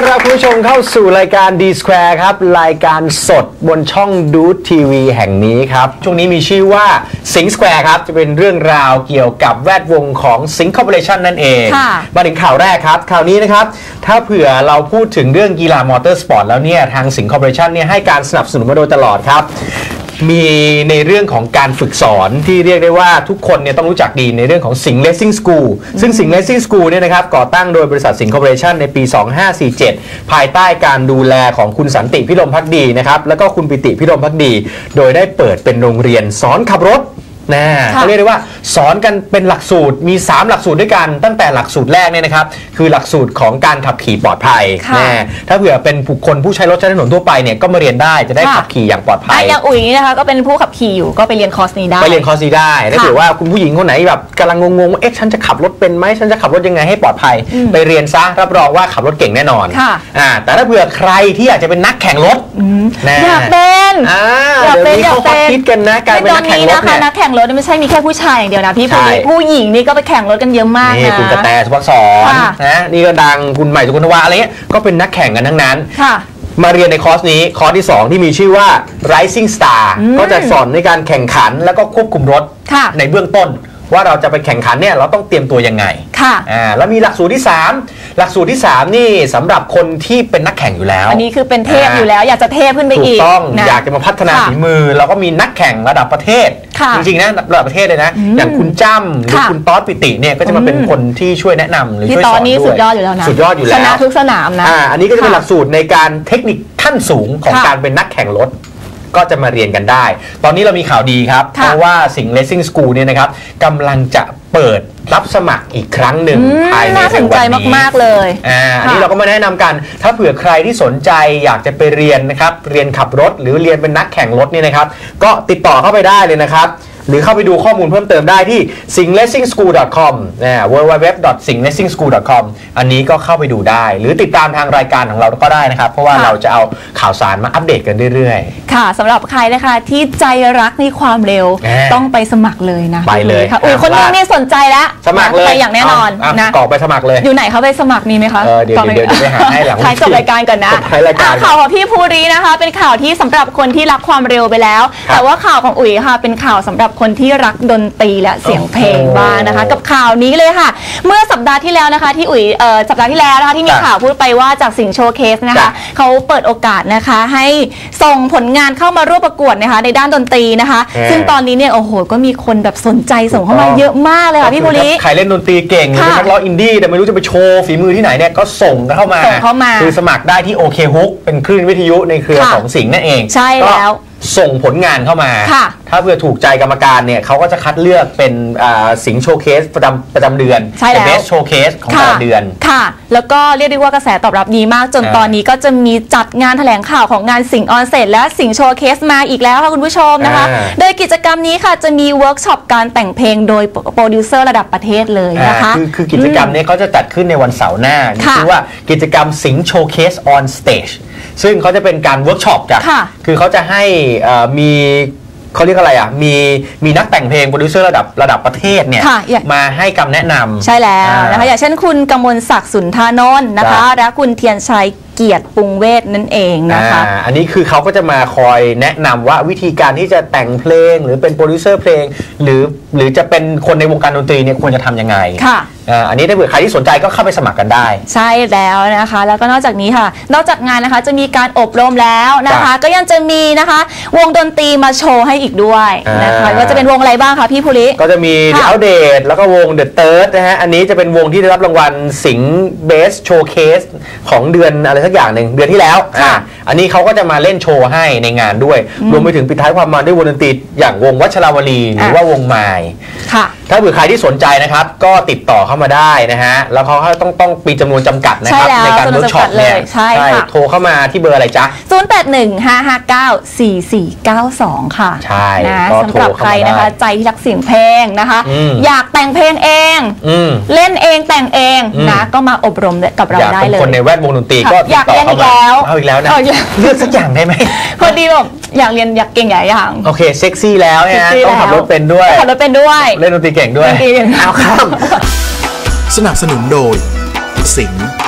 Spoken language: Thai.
รับคุณผู้ชมเข้าสู่รายการ D Square ครับรายการสดบนช่องดูดทีวีแห่งนี้ครับช่วงนี้มีชื่อว่าสิงห์สแควร์ครับจะเป็นเรื่องราวเกี่ยวกับแวดวงของสิงห์คอร์ปอเรชั่นนั่นเองมาถึงข่าวแรกครับข่าวนี้นะครับถ้าเผื่อเราพูดถึงเรื่องกีฬามอเตอร์สปอร์ตแล้วเนี่ยทางสิงห์คอร์ปอเรชั่นเนี่ยให้การสนับสนุนมาโดยตลอดครับมีในเรื่องของการฝึกสอนที่เรียกได้ว่าทุกคนเนี่ยต้องรู้จักดีในเรื่องของสิงห์เลสซิ่งสคูลซึ่งสิงห์เลสซิ่งสคูลเนี่ยนะครับก่อตั้งโดยบริษัทสิงห์คอร์ปอเรชั่นในปี 2547 ภายใต้การดูแลของคุณสันติพิรมภักดีนะครับแล้วก็คุณปิติพิรมภักดีโดยได้เปิดเป็นโรงเรียนสอนขับรถเขาเรียกได้ว่าสอนกันเป็นหลักสูตรมี3หลักสูตรด้วยกันตั้งแต่หลักสูตรแรกเนี่ยนะครับคือหลักสูตรของการขับขี่ปลอดภัยถ้าเผื่อเป็นผู้คนผู้ใช้รถใช้ถนนทั่วไปเนี่ยก็มาเรียนได้จะได้ขับขี่อย่างปลอดภัยอย่างอุ๋ยนี่นะคะก็เป็นผู้ขับขี่อยู่ก็ไปเรียนคอร์สนี้ได้ไปเรียนคอร์สนี้ได้ถ้าเผื่อว่าคุณผู้หญิงคนไหนแบบกำลังงงๆว่าเอ๊ะฉันจะขับรถเป็นไหมฉันจะขับรถยังไงให้ปลอดภัยไปเรียนซะรับรองว่าขับรถเก่งแน่นอนแต่ถ้าเผื่อใครที่อยากจะเป็นนักแข่งรถอยากเป็นเขาคิดกันนะการเป็นนักแข่งรถเนี่ยนักแข่งรถไม่ใช่มีแค่ผู้ชายอย่างเดียวนะพี่ผู้หญิงนี่ก็ไปแข่งรถกันเยอะมากนะนี่คุณกระแตสุภักษรนะนี่ก็ดังคุณใหม่สุกุลธวาอะไรเงี้ยก็เป็นนักแข่งกันทั้งนั้นมาเรียนในคอร์สนี้คอร์สที่2ที่มีชื่อว่า Rising Star ก็จะสอนในการแข่งขันแล้วก็ควบคุมรถในเบื้องต้นว่าเราจะไปแข่งขันเนี่ยเราต้องเตรียมตัวยังไงแล้วมีหลักสูตรที่3หลักสูตรที่3นี่สำหรับคนที่เป็นนักแข่งอยู่แล้วอันนี้คือเป็นเทพอยู่แล้วอยากจะเทพขึ้นไปอีกถูกต้องอยากจะมาพัฒนาฝีมือเราก็มีนักแข่งระดับประเทศจริงๆนะระดับประเทศเลยนะอย่างคุณจ้ำหรือคุณต๊อดปิติเนี่ยก็จะมาเป็นคนที่ช่วยแนะนำหรือช่วยสอนด้วยสุดยอดอยู่แล้วนะสุดยอดอยู่แล้วชนะทุกสนามนะอันนี้ก็จะเป็นหลักสูตรในการเทคนิคขั้นสูงของการเป็นนักแข่งรถก็จะมาเรียนกันได้ตอนนี้เรามีข่าวดีครับเพราะว่าสิงห์เลสซิ่งสคูลเนี่ยนะครับกำลังจะเปิดรับสมัครอีกครั้งหนึ่งภายในวันนี้น่าสนใจมากๆเลยอันนี้เราก็มาแนะนำกันถ้าเผื่อใครที่สนใจอยากจะไปเรียนนะครับเรียนขับรถหรือเรียนเป็นนักแข่งรถเนี่ยนะครับก็ติดต่อเข้าไปได้เลยนะครับหรือเข้าไปดูข้อมูลเพิ่มเติมได้ที่ singlessingschool.com www.singlessingschool.com อันนี้ก็เข้าไปดูได้หรือติดตามทางรายการของเราก็ได้นะครับเพราะว่าเราจะเอาข่าวสารมาอัปเดตกันเรื่อยๆค่ะสำหรับใครนะคะที่ใจรักในความเร็วต้องไปสมัครเลยนะไปเลยค่ะคนนึงนี่สนใจแล้วสมัครเลยไปอย่างแน่นอนนะกรอกไปสมัครเลยอยู่ไหนเขาไปสมัครมีไหมคะเดี๋ยวไปหาให้หลังจบรายการก่อนนะข่าวของพี่ภูรินะคะเป็นข่าวที่สำหรับคนที่รักความเร็วไปแล้วแต่ว่าข่าวของอุ๋ยค่ะเป็นข่าวสำหรับคนที่รักดนตรีและเสียงเพลงบ้างนะคะกับข่าวนี้เลยค่ะเมื่อสัปดาห์ที่แล้วนะคะที่อุ๋ยสัปดาห์ที่แล้วนะคะที่มีข่าวพูดไปว่าจากสิงห์โชว์เคสนะคะเขาเปิดโอกาสนะคะให้ส่งผลงานเข้ามาร่วมประกวดนะคะในด้านดนตรีนะคะซึ่งตอนนี้เนี่ยโอ้โหก็มีคนแบบสนใจส่งเข้ามาเยอะมากเลยค่ะพี่ภูริใครเล่นดนตรีเก่งหรือเป็นนักร้องอินดี้แต่ไม่รู้จะไปโชว์ฝีมือที่ไหนเนี่ยก็ส่งเข้ามาคือสมัครได้ที่โอเคฮุกเป็นคลื่นวิทยุในเครือของสิงห์นั่นเองใช่แล้วส่งผลงานเข้ามาถ้าเพื่อถูกใจกรรมการเนี่ยเขาก็จะคัดเลือกเป็นสิงห์โชว์เคสประจำเดือนเป็นเบสโชว์เคสของแต่ละเดือนค่ะแล้วก็เรียกได้ว่ากระแสตอบรับดีมากจนตอนนี้ก็จะมีจัดงานแถลงข่าวของงานสิงห์ออนเซ็ตและสิงห์โชว์เคสมาอีกแล้วค่ะคุณผู้ชมนะคะโดยกิจกรรมนี้ค่ะจะมีเวิร์กช็อปการแต่งเพลงโดยโปรดิวเซอร์ระดับประเทศเลยนะคะคือกิจกรรมนี้เขาจะจัดขึ้นในวันเสาร์หน้าชื่อว่ากิจกรรมสิงห์โชว์เคสออนสเตจซึ่งเขาจะเป็นการเวิร์กช็อปจ้ะคือเขาจะให้มีเขาเรียกอะไรมีนักแต่งเพลงโปรดิวเซอร์ระดับประเทศเนี่ยมาให้คำแนะนำใช่แล้วนะคะอย่างเช่นคุณกมลศักดิ์สุนทานนท์นะคะและคุณเทียนชัยเกียรติปรุงเวทนั่นเองนะคะอันนี้คือเขาก็จะมาคอยแนะนำว่าวิธีการที่จะแต่งเพลงหรือเป็นโปรดิวเซอร์เพลงหรือจะเป็นคนในวงการดนตรีเนี่ยควรจะทำยังไงอันนี้ถ้าเผื่อใครที่สนใจก็เข้าไปสมัครกันได้ใช่แล้วนะคะแล้วก็นอกจากนี้ค่ะนอกจากงานนะคะจะมีการอบรมแล้วนะคะก็ยังจะมีนะคะวงดนตรีมาโชว์ให้อีกด้วยนะคะว่าจะเป็นวงอะไรบ้างคะพี่ภูริก็จะมี The Outdate แล้วก็วง The Third นะฮะอันนี้จะเป็นวงที่ได้รับรางวัลสิงห์ Best Showcase ของเดือนอะไรสักอย่างหนึ่งเดือนที่แล้วอันนี้เขาก็จะมาเล่นโชว์ให้ในงานด้วยรวมไปถึงปิดท้ายความมันด้วยวงดนตรีอย่างวงวัชราวลีหรือว่าวงไม้ถ้าเผื่อใครที่สนใจนะครับก็ติดต่อเข้ามาได้นะฮะแล้วเขาต้องมีจำนวนจำกัดนะครับในการเวิร์กช็อปเนี่ยใช่โทรเข้ามาที่เบอร์อะไรจ๊ะ 0815594492ค่ะใช่สำหรับใครนะคะใจที่รักเสียงเพลงนะคะอยากแต่งเพลงเองเล่นเองแต่งเองนะก็มาอบรมกับเราได้เลยคนในแวดวงดนตรีก็อยากเรียนอีกแล้วเอาอีกแล้วนะเลือกสักอย่างได้ไหมพอดีแบบอยากเรียนอยากเก่งหลายอย่างโอเคเซ็กซี่แล้วนะต้องขับรถเป็นด้วยขับรถเป็นด้วยเล่นดนตรีเก่งด้วยเอาครับสนับสนุนโดยสิงห์